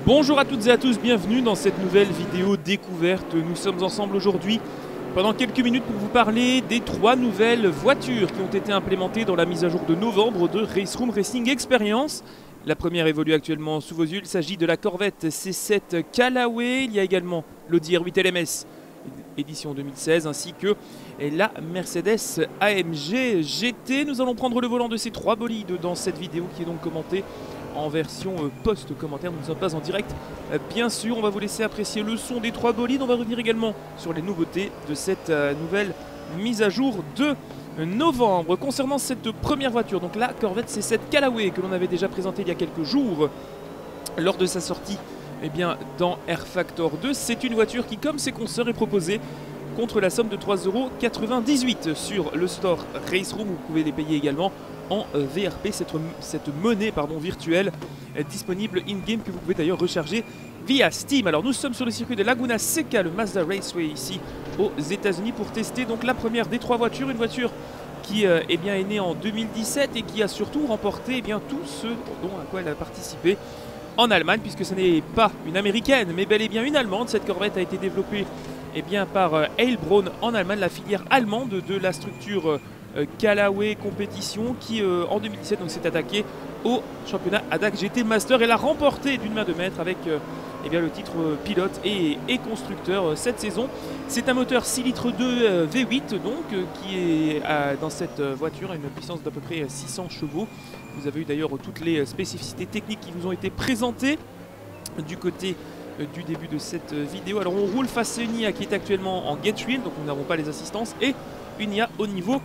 Bonjour à toutes et à tous, bienvenue dans cette nouvelle vidéo découverte. Nous sommes ensemble aujourd'hui pendant quelques minutes pour vous parler des 3 nouvelles voitures qui ont été implémentées dans la mise à jour de novembre de Raceroom Racing Experience. La première évolue actuellement sous vos yeux, il s'agit de la Corvette C7 Callaway. Il y a également l'Audi R8 LMS édition 2016 ainsi que la Mercedes AMG GT. Nous allons prendre le volant de ces 3 bolides dans cette vidéo qui est donc commentée en version post-commentaire. Nous ne sommes pas en direct, bien sûr. On va vous laisser apprécier le son des 3 bolides. On va revenir également sur les nouveautés de cette nouvelle mise à jour de novembre. Concernant cette première voiture, donc la Corvette C7 Callaway que l'on avait déjà présentée il y a quelques jours lors de sa sortie dans R-Factor 2, c'est une voiture qui, comme ses consoeurs, est proposée contre la somme de 3,98 € sur le store Raceroom. Vous pouvez les payer également en VRP, cette monnaie virtuelle disponible in-game que vous pouvez d'ailleurs recharger via Steam. Alors nous sommes sur le circuit de Laguna Seca, le Mazda Raceway ici aux États-Unis pour tester donc la première des 3 voitures, une voiture qui est née en 2017 et qui a surtout remporté tout ce à quoi elle a participé en Allemagne, puisque ce n'est pas une américaine mais bel et bien une allemande. Cette Corvette a été développée par Heilbronn en Allemagne, la filière allemande de la structure Callaway Compétition qui en 2017 s'est attaquée au championnat ADAC GT Master. Elle a remporté d'une main de maître avec le titre pilote et constructeur cette saison. C'est un moteur 6 litres 2 V8 qui est dans cette voiture à une puissance d'à peu près 600 chevaux. Vous avez eu d'ailleurs toutes les spécificités techniques qui vous ont été présentées du côté du début de cette vidéo. Alors on roule face à une IA qui est actuellement en Get-Wheel, donc nous n'avons pas les assistances, et une IA au niveau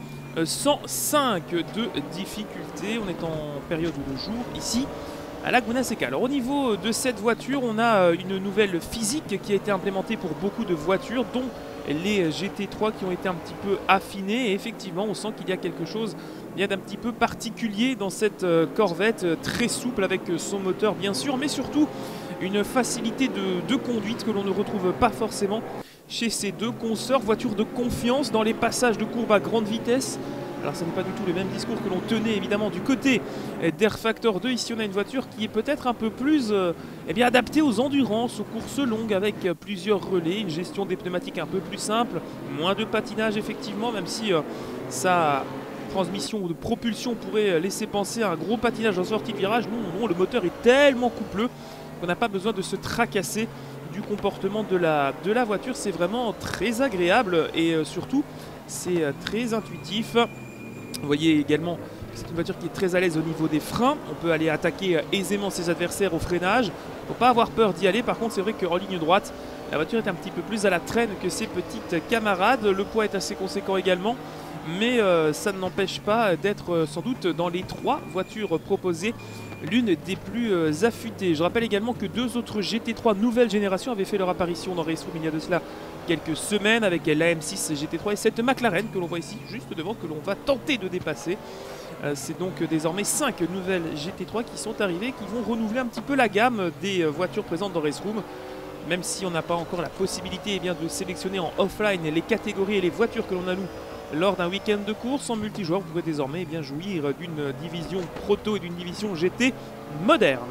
105 de difficulté. On est en période de jour ici à Laguna Seca. Alors au niveau de cette voiture, on a une nouvelle physique qui a été implémentée pour beaucoup de voitures, dont les GT3 qui ont été un petit peu affinés. Et effectivement, on sent qu'il y a quelque chose d'un petit peu particulier dans cette Corvette, très souple avec son moteur bien sûr, mais surtout une facilité de conduite que l'on ne retrouve pas forcément chez ces 2 consoeurs. Voiture de confiance dans les passages de courbe à grande vitesse. Alors ce n'est pas du tout le même discours que l'on tenait évidemment du côté d'R-Factor 2. Ici on a une voiture qui est peut-être un peu plus adaptée aux endurances, aux courses longues, avec plusieurs relais, une gestion des pneumatiques un peu plus simple, moins de patinage effectivement, même si sa transmission ou de propulsion pourrait laisser penser à un gros patinage en sortie de virage. Non, le moteur est tellement coupleux qu'on n'a pas besoin de se tracasser du comportement de la voiture. C'est vraiment très agréable et surtout c'est très intuitif. Vous voyez également que c'est une voiture qui est très à l'aise au niveau des freins. On peut aller attaquer aisément ses adversaires au freinage. Il ne faut pas avoir peur d'y aller. Par contre, c'est vrai qu'en ligne droite, la voiture est un petit peu plus à la traîne que ses petites camarades. Le poids est assez conséquent également. Mais ça ne n'empêche pas d'être sans doute dans les 3 voitures proposées l'une des plus affûtées. Je rappelle également que 2 autres GT3 nouvelle génération avaient fait leur apparition dans Raceroom il y a de cela quelques semaines, avec l'AM6 GT3 et cette McLaren que l'on voit ici juste devant, que l'on va tenter de dépasser. C'est donc désormais 5 nouvelles GT3 qui sont arrivées, qui vont renouveler un petit peu la gamme des voitures présentes dans Raceroom. Même si on n'a pas encore la possibilité de sélectionner en offline les catégories et les voitures que l'on a lors d'un week-end de course en multijoueur, vous pourrez désormais jouir d'une division proto et d'une division GT moderne.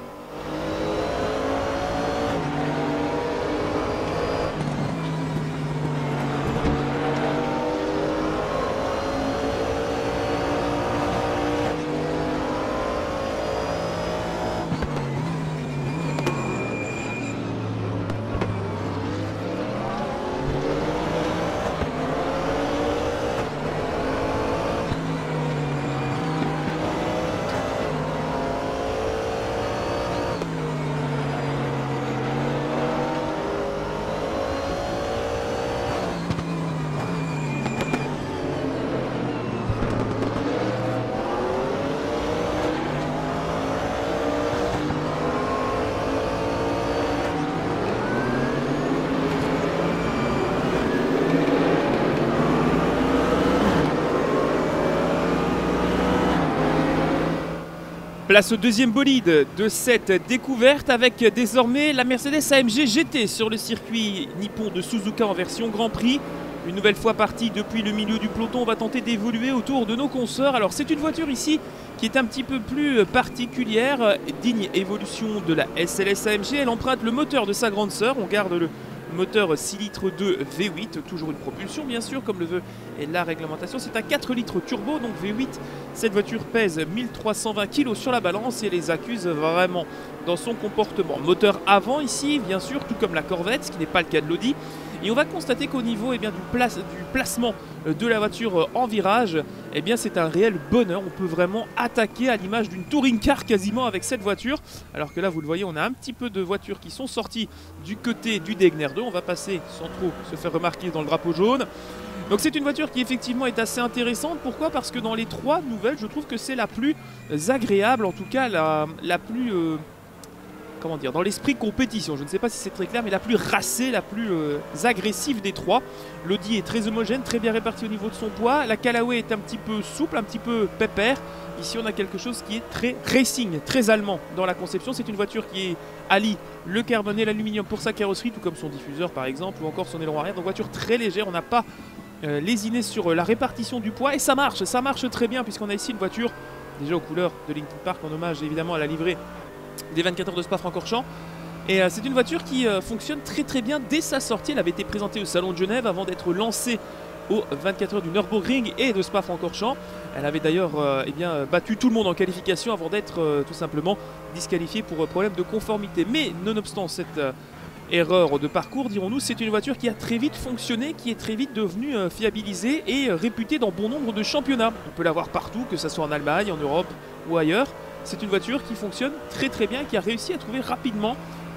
Place au deuxième bolide de cette découverte avec désormais la Mercedes AMG GT sur le circuit nippon de Suzuka en version Grand Prix. Une nouvelle fois parti depuis le milieu du peloton, on va tenter d'évoluer autour de nos consoeurs. Alors c'est une voiture ici qui est un petit peu plus particulière, digne évolution de la SLS AMG. Elle emprunte le moteur de sa grande sœur, on garde le moteur 6 litres de V8, toujours une propulsion bien sûr comme le veut la réglementation. C'est un 4 litres turbo, donc V8. Cette voiture pèse 1320 kg sur la balance et les accuse vraiment dans son comportement. Moteur avant ici bien sûr, tout comme la Corvette, ce qui n'est pas le cas de l'Audi. Et on va constater qu'au niveau du placement de la voiture en virage, c'est un réel bonheur. On peut vraiment attaquer à l'image d'une touring car quasiment avec cette voiture. Alors que là, vous le voyez, on a un petit peu de voitures qui sont sorties du côté du Degner 2. On va passer sans trop se faire remarquer dans le drapeau jaune. Donc c'est une voiture qui effectivement est assez intéressante. Pourquoi? Parce que dans les trois nouvelles, je trouve que c'est la plus agréable, en tout cas la plus... comment dire, dans l'esprit compétition, je ne sais pas si c'est très clair, mais la plus racée, la plus agressive des trois. L'Audi est très homogène, très bien réparti au niveau de son poids. La Callaway est un petit peu souple, un petit peu pépère. Ici, on a quelque chose qui est très racing, très allemand dans la conception. C'est une voiture qui allie le carbone et l'aluminium pour sa carrosserie, tout comme son diffuseur par exemple, ou encore son aileron arrière. Donc voiture très légère, on n'a pas lésiné sur la répartition du poids. Et ça marche très bien, puisqu'on a ici une voiture déjà aux couleurs de Linkin Park, en hommage évidemment à la livrée des 24 heures de Spa-Francorchamps. Et c'est une voiture qui fonctionne très bien dès sa sortie. Elle avait été présentée au Salon de Genève avant d'être lancée aux 24 heures du Nürburgring et de Spa-Francorchamps. Elle avait d'ailleurs battu tout le monde en qualification avant d'être tout simplement disqualifiée pour problème de conformité. Mais nonobstant cette erreur de parcours, dirons-nous, c'est une voiture qui a très vite fonctionné, qui est très vite devenue fiabilisée et réputée dans bon nombre de championnats. On peut la voir partout, que ce soit en Allemagne, en Europe ou ailleurs. C'est une voiture qui fonctionne très bien, qui a réussi à trouver rapidement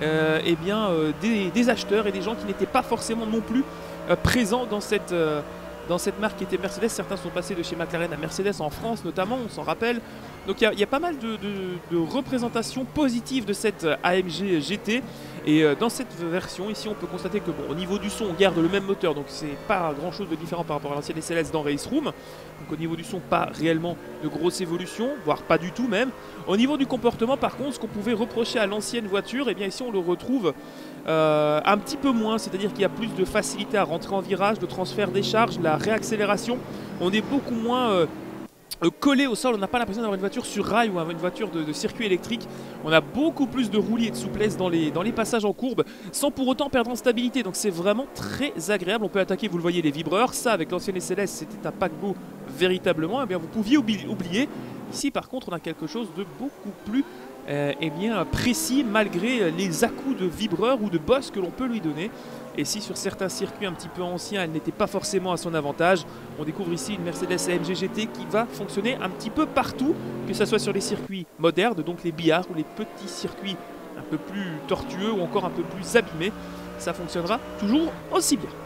des acheteurs et des gens qui n'étaient pas forcément non plus présents dans cette marque qui était Mercedes. Certains sont passés de chez McLaren à Mercedes en France notamment, on s'en rappelle. Donc il y a pas mal de représentations positives de cette AMG GT. Et dans cette version ici, on peut constater que au niveau du son, on garde le même moteur, donc c'est pas grand chose de différent par rapport à l'ancienne SLS dans Race Room. Donc au niveau du son, pas réellement de grosse évolution, voire pas du tout même. Au niveau du comportement, par contre, ce qu'on pouvait reprocher à l'ancienne voiture, ici on le retrouve un petit peu moins, c'est-à-dire qu'il y a plus de facilité à rentrer en virage, de transfert des charges, la réaccélération. On est beaucoup moins collé au sol, on n'a pas l'impression d'avoir une voiture sur rail ou une voiture de circuit électrique. On a beaucoup plus de roulis et de souplesse dans les passages en courbe sans pour autant perdre en stabilité, donc c'est vraiment très agréable. On peut attaquer, vous le voyez, les vibreurs. Ça, avec l'ancienne SLS, c'était un paquebot véritablement. Vous pouviez oublier. Ici par contre, on a quelque chose de beaucoup plus précis, malgré les à-coups de vibreurs ou de bosses que l'on peut lui donner. Et si sur certains circuits un petit peu anciens, elle n'était pas forcément à son avantage, on découvre ici une Mercedes AMG GT qui va fonctionner un petit peu partout, que ce soit sur les circuits modernes, donc les billards, ou les petits circuits un peu plus tortueux ou encore un peu plus abîmés. Ça fonctionnera toujours aussi bien.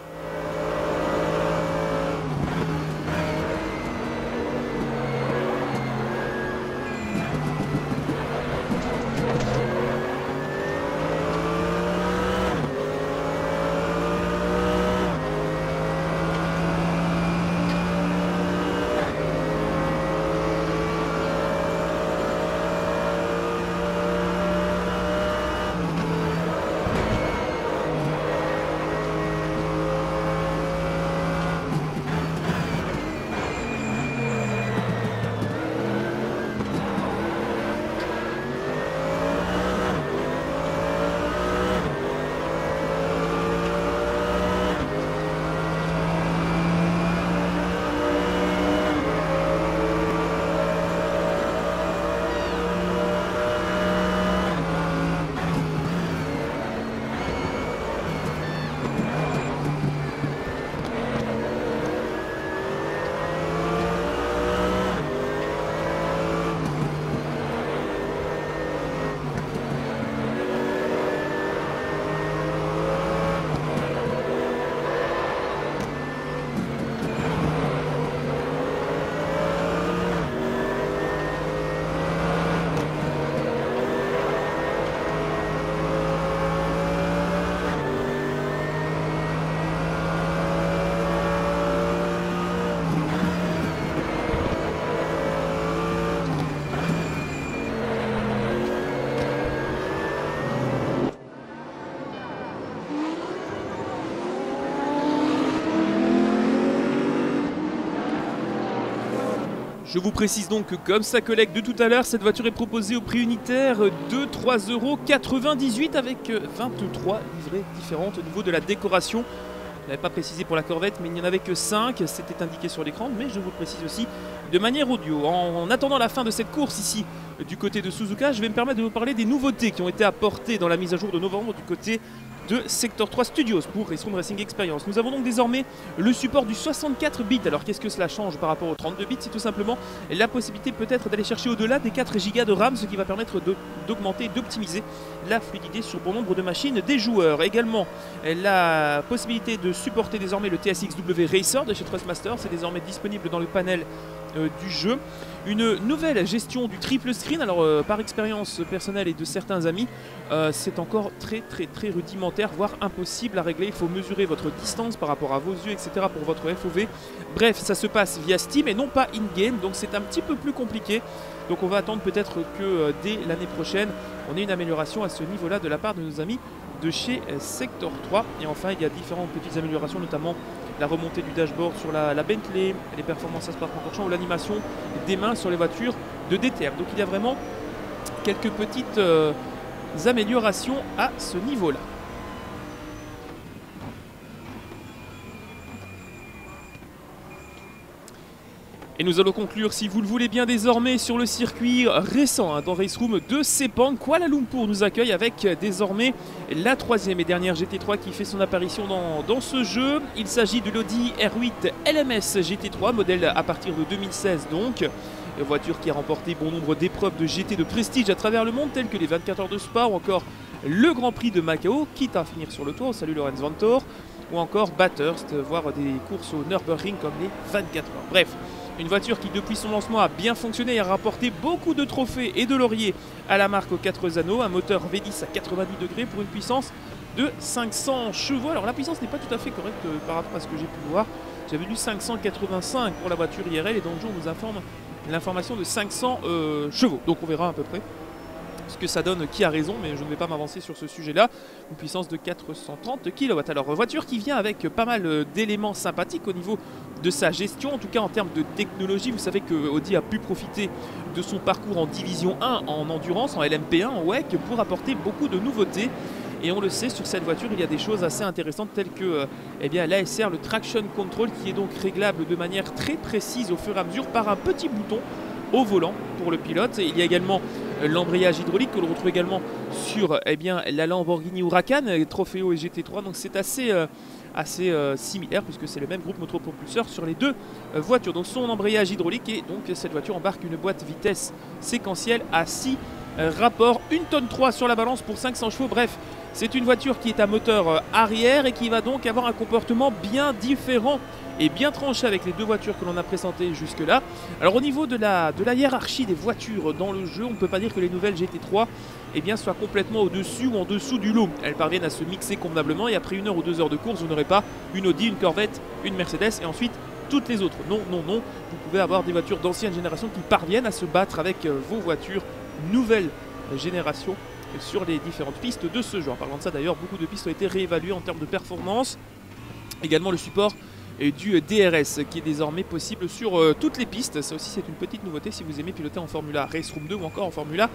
Je vous précise donc que comme sa collègue de tout à l'heure, cette voiture est proposée au prix unitaire de 3,98 € avec 23 livrées différentes au niveau de la décoration. Je n'avais pas précisé pour la Corvette, mais il n'y en avait que 5, c'était indiqué sur l'écran, mais je vous le précise aussi de manière audio. En attendant la fin de cette course ici, du côté de Suzuka, je vais me permettre de vous parler des nouveautés qui ont été apportées dans la mise à jour de novembre du côté de Sector 3 Studios pour Race Room Racing Experience. Nous avons donc désormais le support du 64 bits. Alors qu'est-ce que cela change par rapport au 32 bits? C'est tout simplement la possibilité peut-être d'aller chercher au-delà des 4 Go de RAM, ce qui va permettre d'augmenter et d'optimiser la fluidité sur bon nombre de machines des joueurs. Également la possibilité de supporter désormais le TSXW Racer de chez Trustmaster, c'est désormais disponible dans le panel du jeu. Une nouvelle gestion du triple screen, alors par expérience personnelle et de certains amis, c'est encore très rudimentaire, voire impossible à régler. Il faut mesurer votre distance par rapport à vos yeux, etc. pour votre FOV. Bref, ça se passe via Steam et non pas in-game, donc c'est un petit peu plus compliqué. Donc on va attendre peut-être que dès l'année prochaine, on ait une amélioration à ce niveau-là de la part de nos amis de chez Sector 3. Et enfin, il y a différentes petites améliorations, notamment la remontée du dashboard sur la Bentley, les performances à Spa-Francorchamps ou l'animation des mains sur les voitures de DTM. Donc il y a vraiment quelques petites améliorations à ce niveau-là. Et nous allons conclure, si vous le voulez bien désormais, sur le circuit récent dans Race Room de Sepang. Kuala Lumpur nous accueille avec désormais la 3e et dernière GT3 qui fait son apparition dans ce jeu. Il s'agit de l'Audi R8 LMS GT3, modèle à partir de 2016 donc. Voiture qui a remporté bon nombre d'épreuves de GT de prestige à travers le monde, telles que les 24 heures de Spa ou encore le Grand Prix de Macao, quitte à finir sur le toit. Salut Lorenz Vanthoor. Ou encore Bathurst, voire des courses au Nürburgring comme les 24 heures. Bref. Une voiture qui depuis son lancement a bien fonctionné et a rapporté beaucoup de trophées et de lauriers à la marque aux 4 anneaux. Un moteur V10 à 90 degrés pour une puissance de 500 chevaux. Alors la puissance n'est pas tout à fait correcte par rapport à ce que j'ai pu voir. J'avais lu 585 pour la voiture IRL et dans le jour on nous informe l'information de 500 chevaux. Donc on verra à peu près ce que ça donne, qui a raison, mais je ne vais pas m'avancer sur ce sujet-là. Une puissance de 430 kW. Alors voiture qui vient avec pas mal d'éléments sympathiques au niveau de sa gestion, en tout cas en termes de technologie. Vous savez que Audi a pu profiter de son parcours en division 1 en endurance, en LMP1, en WEC, pour apporter beaucoup de nouveautés. Et on le sait, sur cette voiture, il y a des choses assez intéressantes telles que l'ASR, le Traction Control, qui est donc réglable de manière très précise au fur et à mesure par un petit bouton au volant pour le pilote. Et il y a également l'embrayage hydraulique que l'on retrouve également sur la Lamborghini Huracan, Trofeo et GT3. Donc c'est assez similaire puisque c'est le même groupe motopropulseur sur les deux voitures. Donc son embrayage hydraulique et donc cette voiture embarque une boîte vitesse séquentielle à 6 rapports, 1,3 tonne sur la balance pour 500 chevaux. Bref, c'est une voiture qui est à moteur arrière et qui va donc avoir un comportement bien différent et bien tranché avec les deux voitures que l'on a présentées jusque là. Alors au niveau de la hiérarchie des voitures dans le jeu, on ne peut pas dire que les nouvelles GT3 soient complètement au-dessus ou en dessous du lot. Elles parviennent à se mixer convenablement et après 1 heure ou 2 heures de course, vous n'aurez pas une Audi, une Corvette, une Mercedes et ensuite toutes les autres. Non, vous pouvez avoir des voitures d'ancienne génération qui parviennent à se battre avec vos voitures nouvelle génération sur les différentes pistes de ce genre. En parlant de ça d'ailleurs, beaucoup de pistes ont été réévaluées en termes de performance. Également le support du DRS qui est désormais possible sur toutes les pistes. Ça aussi c'est une petite nouveauté si vous aimez piloter en Formula Race Room 2 ou encore en Formula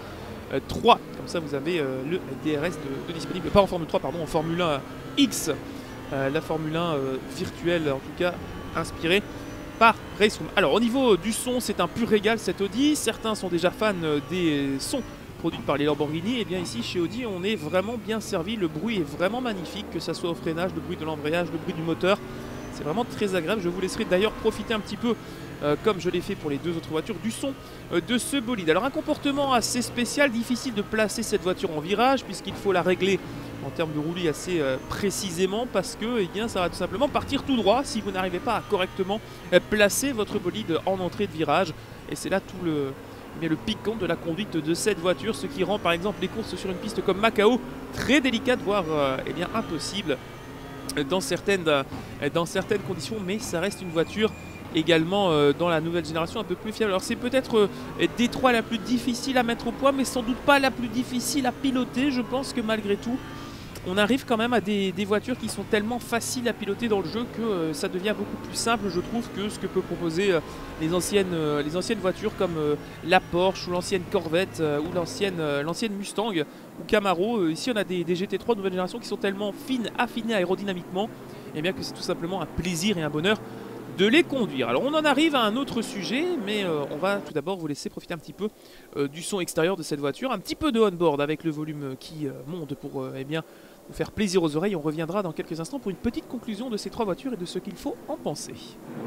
3. Comme ça vous avez le DRS de disponible, pas en Formule 3 pardon, en Formula X. La Formule 1 virtuelle en tout cas inspirée par Race Room. Alors au niveau du son, c'est un pur régal cette Audi. Certains sont déjà fans des sons produits par les Lamborghini. Et bien ici chez Audi on est vraiment bien servi. Le bruit est vraiment magnifique, que ça soit au freinage, le bruit de l'embrayage, le bruit du moteur. C'est vraiment très agréable. Je vous laisserai d'ailleurs profiter un petit peu, comme je l'ai fait pour les deux autres voitures, du son de ce bolide. Alors un comportement assez spécial, difficile de placer cette voiture en virage puisqu'il faut la régler en termes de roulis assez précisément parce que ça va tout simplement partir tout droit si vous n'arrivez pas à correctement placer votre bolide en entrée de virage. Et c'est là tout le piquant de la conduite de cette voiture, ce qui rend par exemple les courses sur une piste comme Macao très délicates, voire impossible dans certaines conditions, mais ça reste une voiture également dans la nouvelle génération un peu plus fiable. Alors c'est peut-être Détroit la plus difficile à mettre au point, mais sans doute pas la plus difficile à piloter. Je pense que malgré tout, on arrive quand même à des voitures qui sont tellement faciles à piloter dans le jeu que ça devient beaucoup plus simple, je trouve, que ce que peut proposer les anciennes voitures comme la Porsche ou l'ancienne Corvette ou l'ancienne Mustang ou Camaro. Ici on a des GT3 de nouvelle génération qui sont tellement fines, affinées aérodynamiquement, et bien que c'est tout simplement un plaisir et un bonheur de les conduire. Alors on en arrive à un autre sujet, mais on va tout d'abord vous laisser profiter un petit peu du son extérieur de cette voiture, un petit peu de on-board avec le volume qui monte pour eh bien, vous faire plaisir aux oreilles. On reviendra dans quelques instants pour une petite conclusion de ces trois voitures et de ce qu'il faut en penser.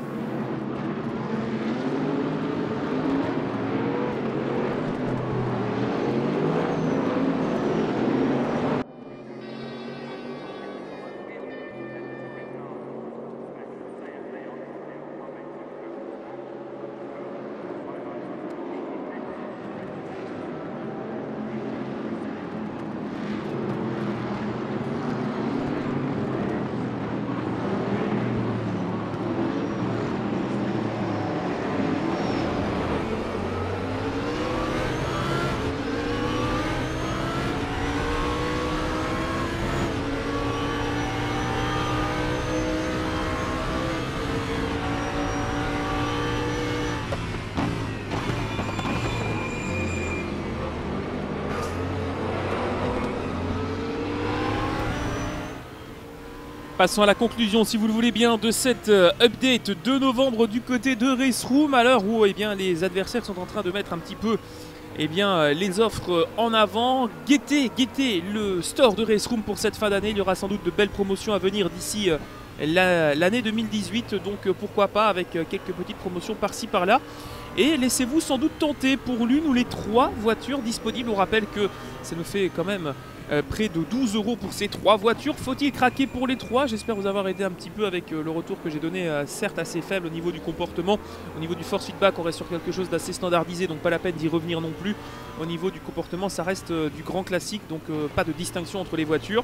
Passons à la conclusion, si vous le voulez bien, de cette update de novembre du côté de Raceroom, à l'heure où eh bien, les adversaires sont en train de mettre un petit peu eh bien, les offres en avant. Guettez le store de Raceroom pour cette fin d'année. Il y aura sans doute de belles promotions à venir d'ici l'année 2018, donc pourquoi pas avec quelques petites promotions par-ci par-là. Et laissez-vous sans doute tenter pour l'une ou les trois voitures disponibles. On rappelle que ça nous fait quand même près de 12 € pour ces trois voitures. Faut-il craquer pour les trois? J'espère vous avoir aidé un petit peu avec le retour que j'ai donné, certes assez faible au niveau du comportement. Au niveau du force feedback, on reste sur quelque chose d'assez standardisé, donc pas la peine d'y revenir non plus. Au niveau du comportement, ça reste du grand classique, donc pas de distinction entre les voitures.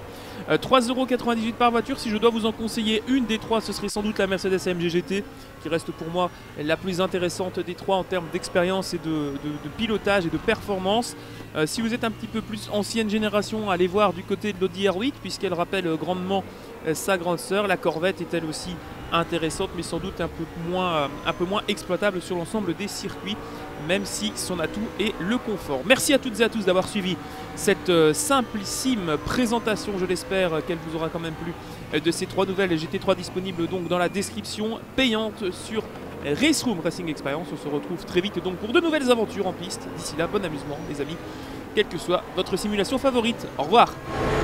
3,98 € par voiture. Si je dois vous en conseiller une des trois, ce serait sans doute la Mercedes AMG GT, qui reste pour moi la plus intéressante des trois en termes d'expérience et de pilotage et de performance. Si vous êtes un petit peu plus ancienne génération, allez voir du côté de l'Audi R8, puisqu'elle rappelle grandement sa grande sœur. La Corvette est elle aussi intéressante, mais sans doute un peu moins exploitable sur l'ensemble des circuits, même si son atout est le confort. Merci à toutes et à tous d'avoir suivi cette simplissime présentation, je l'espère qu'elle vous aura quand même plu, de ces trois nouvelles GT3 disponibles donc dans la description payante sur Raceroom Racing Experience. On se retrouve très vite donc pour de nouvelles aventures en piste. D'ici là, bon amusement les amis, quelle que soit votre simulation favorite. Au revoir.